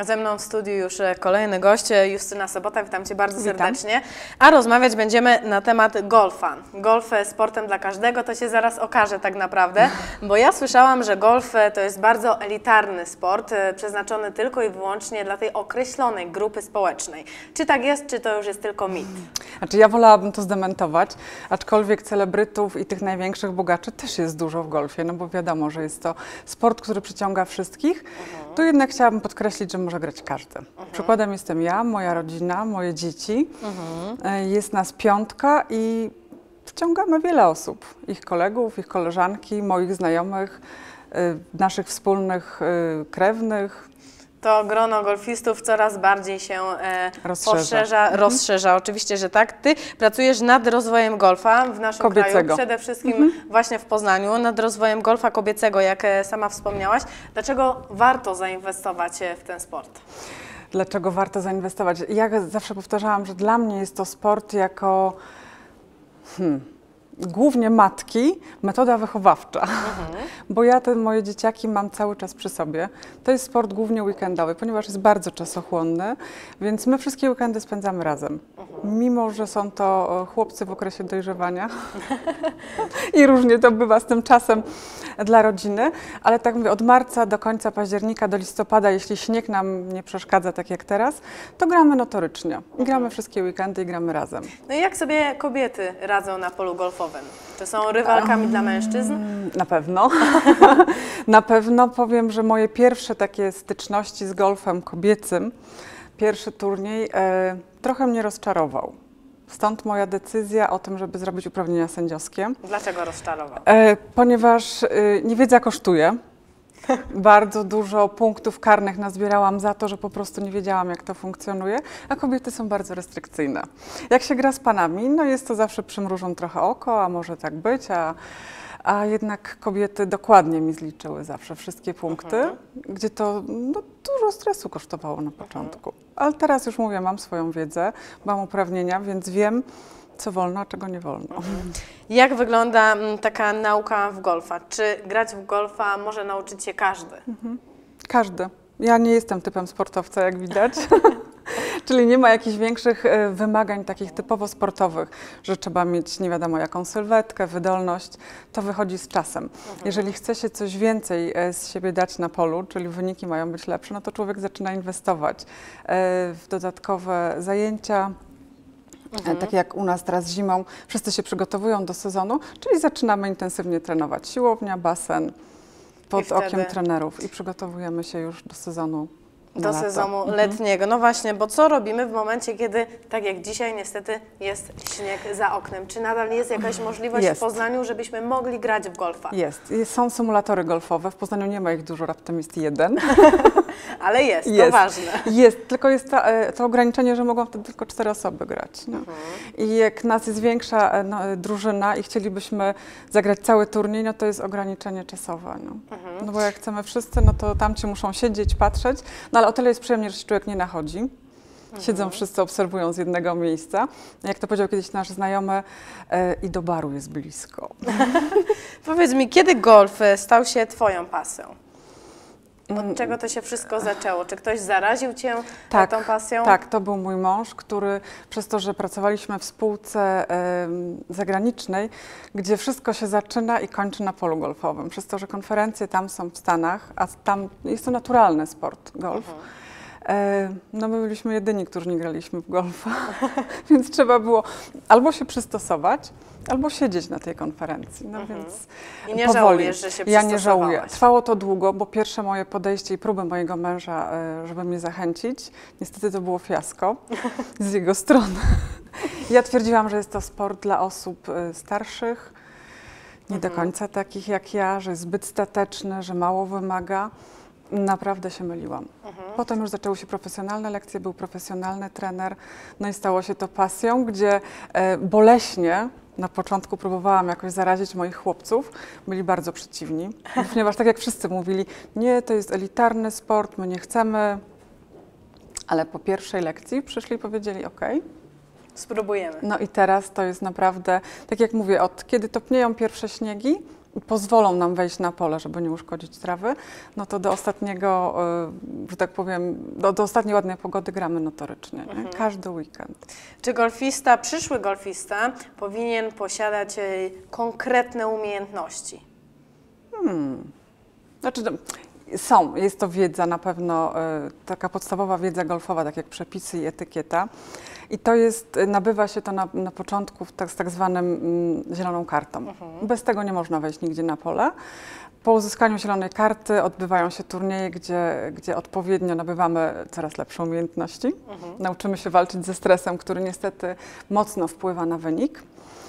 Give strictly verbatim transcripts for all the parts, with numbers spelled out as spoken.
ze mną w studiu już kolejny gość, Justyna Sobota, witam Cię bardzo Witam. serdecznie. A rozmawiać będziemy na temat golfa. Golf sportem dla każdego, to się zaraz okaże tak naprawdę, bo ja słyszałam, że golf to jest bardzo elitarny sport, przeznaczony tylko i wyłącznie dla tej określonej grupy społecznej. Czy tak jest, czy to już jest tylko mit? Znaczy ja wolałabym to zdementować, aczkolwiek celebrytów i tych największych bogaczy też jest dużo w golfie, no bo wiadomo, że jest to sport, który przyciąga wszystkich. Mhm. Tu jednak chciałabym podkreślić, że może grać każdy. Mhm. Przykładem jestem ja, moja rodzina, moje dzieci. Mhm. Jest nas piątka i wciągamy wiele osób. Ich kolegów, ich koleżanki, moich znajomych, naszych wspólnych krewnych. To grono golfistów coraz bardziej się e, rozszerza. Poszerza, mhm. rozszerza. Oczywiście, że tak. Ty pracujesz nad rozwojem golfa w naszym kobiecego. kraju, przede wszystkim mhm. właśnie w Poznaniu, nad rozwojem golfa kobiecego, jak sama wspomniałaś. Dlaczego warto zainwestować w ten sport? Dlaczego warto zainwestować? Ja zawsze powtarzałam, że dla mnie jest to sport jako hmm, głównie matki, metoda wychowawcza, mhm. bo ja te moje dzieciaki mam cały czas przy sobie. To jest sport głównie weekendowy, ponieważ jest bardzo czasochłonny, więc my wszystkie weekendy spędzamy razem. Mhm. Mimo że są to chłopcy w okresie dojrzewania i różnie to bywa z tym czasem dla rodziny, ale tak mówię, od marca do końca października, do listopada, jeśli śnieg nam nie przeszkadza tak jak teraz, to gramy notorycznie. I gramy mhm. wszystkie weekendy i gramy razem. No i jak sobie kobiety radzą na polu golfowym? Czy są rywalkami um, dla mężczyzn? Na pewno. Na pewno powiem, że moje pierwsze takie styczności z golfem kobiecym, pierwszy turniej e, trochę mnie rozczarował. Stąd moja decyzja o tym, żeby zrobić uprawnienia sędziowskie. Dlaczego rozczarował? E, ponieważ e, niewiedza kosztuje. Bardzo dużo punktów karnych nazbierałam za to, że po prostu nie wiedziałam, jak to funkcjonuje, a kobiety są bardzo restrykcyjne. Jak się gra z panami, no jest to zawsze przymrużą trochę oko, a może tak być, a, a jednak kobiety dokładnie mi zliczyły zawsze wszystkie punkty, mhm. gdzie to no, dużo stresu kosztowało na początku. Mhm. Ale teraz już mówię, mam swoją wiedzę, mam uprawnienia, więc wiem, co wolno, a czego nie wolno. Mhm. Jak wygląda m, taka nauka w golfa? Czy grać w golfa może nauczyć się każdy? Mhm. Każdy. Ja nie jestem typem sportowca, jak widać. Czyli nie ma jakichś większych e, wymagań takich typowo sportowych, że trzeba mieć nie wiadomo jaką sylwetkę, wydolność. To wychodzi z czasem. Mhm. Jeżeli chce się coś więcej e, z siebie dać na polu, czyli wyniki mają być lepsze, no to człowiek zaczyna inwestować e, w dodatkowe zajęcia. Mhm. Tak jak u nas teraz zimą, wszyscy się przygotowują do sezonu, czyli zaczynamy intensywnie trenować. Siłownia, basen, pod wtedy... okiem trenerów i przygotowujemy się już do sezonu. Do sezonu letniego. No właśnie, bo co robimy w momencie, kiedy, tak jak dzisiaj, niestety jest śnieg za oknem? Czy nadal jest jakaś możliwość jest. w Poznaniu, żebyśmy mogli grać w golfa? Jest. Są symulatory golfowe. W Poznaniu nie ma ich dużo, raptem jest jeden. Ale jest, jest, to ważne. Jest, tylko jest ta, to ograniczenie, że mogą wtedy tylko cztery osoby grać. No. Mhm. I jak nas jest większa no, drużyna i chcielibyśmy zagrać cały turniej, no to jest ograniczenie czasowe. No, mhm. no bo jak chcemy wszyscy, no to tamci muszą siedzieć, patrzeć. No ale o tyle jest przyjemnie, że się człowiek nie nachodzi. Siedzą mhm. wszyscy, obserwują z jednego miejsca. Jak to powiedział kiedyś nasz znajomy, e, i do baru jest blisko. Powiedz mi, kiedy golf stał się Twoją pasją? Od czego to się wszystko zaczęło? Czy ktoś zaraził Cię tak, tą pasją? Tak, to był mój mąż, który przez to, że pracowaliśmy w spółce y, zagranicznej, gdzie wszystko się zaczyna i kończy na polu golfowym. Przez to, że konferencje tam są w Stanach, a tam jest to naturalny sport, golf. Mhm. No my byliśmy jedyni, którzy nie graliśmy w golfa, więc trzeba było albo się przystosować, albo siedzieć na tej konferencji. No mhm. więc I nie powoli. żałujesz, że się Ja nie żałuję. Trwało to długo, bo pierwsze moje podejście i próby mojego męża, żeby mnie zachęcić, niestety to było fiasko z jego strony. Ja twierdziłam, że jest to sport dla osób starszych, nie mhm. do końca takich jak ja, że jest zbyt stateczny, że mało wymaga. Naprawdę się myliłam. Mhm. Potem już zaczęły się profesjonalne lekcje, był profesjonalny trener, no i stało się to pasją, gdzie e, boleśnie na początku próbowałam jakoś zarazić moich chłopców, byli bardzo przeciwni, ponieważ tak jak wszyscy mówili, nie, to jest elitarny sport, my nie chcemy, ale po pierwszej lekcji przyszli i powiedzieli, ok, spróbujemy. No i teraz to jest naprawdę, tak jak mówię, od kiedy topnieją pierwsze śniegi, i pozwolą nam wejść na pole, żeby nie uszkodzić trawy, no to do ostatniego, y, że tak powiem, do, do ostatniej ładnej pogody gramy notorycznie, nie? Mhm. Każdy weekend. Czy golfista, przyszły golfista powinien posiadać e, konkretne umiejętności? Hmm. Znaczy, no, są, jest to wiedza na pewno, y, taka podstawowa wiedza golfowa, tak jak przepisy i etykieta. I to jest, nabywa się to na, na początku w tak, z tak zwanym mm, zieloną kartą. Mhm. Bez tego nie można wejść nigdzie na pole. Po uzyskaniu zielonej karty odbywają się turnieje, gdzie, gdzie odpowiednio nabywamy coraz lepsze umiejętności. Mhm. Nauczymy się walczyć ze stresem, który niestety mocno wpływa na wynik.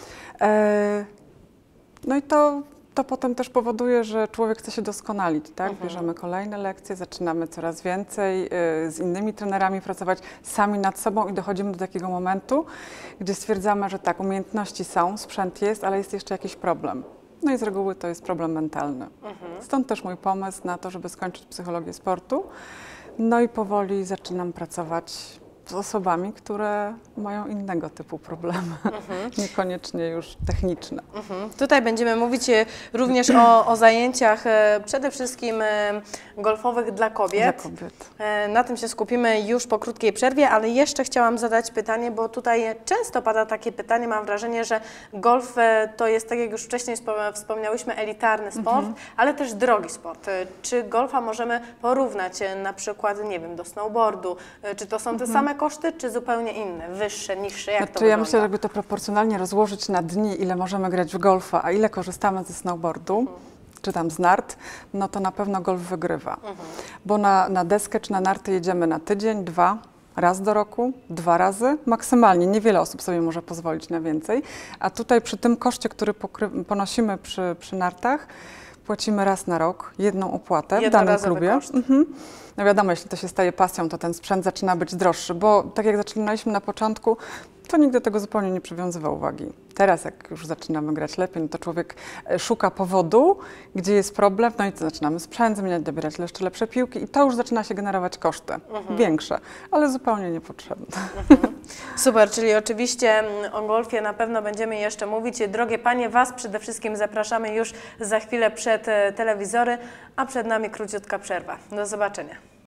E, no i to To potem też powoduje, że człowiek chce się doskonalić, tak? Mhm. Bierzemy kolejne lekcje, zaczynamy coraz więcej y, z innymi trenerami pracować sami nad sobą i dochodzimy do takiego momentu, gdzie stwierdzamy, że tak, umiejętności są, sprzęt jest, ale jest jeszcze jakiś problem. No i z reguły to jest problem mentalny. Mhm. Stąd też mój pomysł na to, żeby skończyć psychologię sportu. No i powoli zaczynam pracować z osobami, które mają innego typu problemy, Mhm. niekoniecznie już techniczne. Mhm. Tutaj będziemy mówić e, również o, o zajęciach e, przede wszystkim e, golfowych dla kobiet. Dla kobiet. E, Na tym się skupimy już po krótkiej przerwie, ale jeszcze chciałam zadać pytanie, bo tutaj często pada takie pytanie, mam wrażenie, że golf e, to jest, tak jak już wcześniej wspom- wspomniałyśmy, elitarny sport, Mhm. ale też drogi sport. E, Czy golfa możemy porównać e, na przykład, nie wiem, do snowboardu? E, Czy to są te same koszty, czy zupełnie inne, wyższe, niższe? Jak to Znaczy, wygląda? ja myślę, że jakby to proporcjonalnie rozłożyć na dni, ile możemy grać w golfa, a ile korzystamy ze snowboardu, Mhm. czy tam z nart, no to na pewno golf wygrywa. Mhm. Bo na, na deskę czy na narty jedziemy na tydzień, dwa, raz do roku, dwa razy, maksymalnie. Niewiele osób sobie może pozwolić na więcej. A tutaj przy tym koszcie, który pokry- ponosimy przy, przy nartach, płacimy raz na rok jedną opłatę w danym Jednorazowy klubie. koszt. Mhm. No wiadomo, jeśli to się staje pasją, to ten sprzęt zaczyna być droższy, bo tak jak zaczynaliśmy na początku, to nikt do tego zupełnie nie przywiązywał uwagi. Teraz, jak już zaczynamy grać lepiej, no to człowiek e, szuka powodu, gdzie jest problem, no i to zaczynamy sprzęt zmieniać, dobierać jeszcze lepsze piłki i to już zaczyna się generować koszty większe, ale zupełnie niepotrzebne. Super, czyli oczywiście mm, o golfie na pewno będziemy jeszcze mówić. Drogie panie, was przede wszystkim zapraszamy już za chwilę przed e, telewizory, a przed nami króciutka przerwa. Do zobaczenia.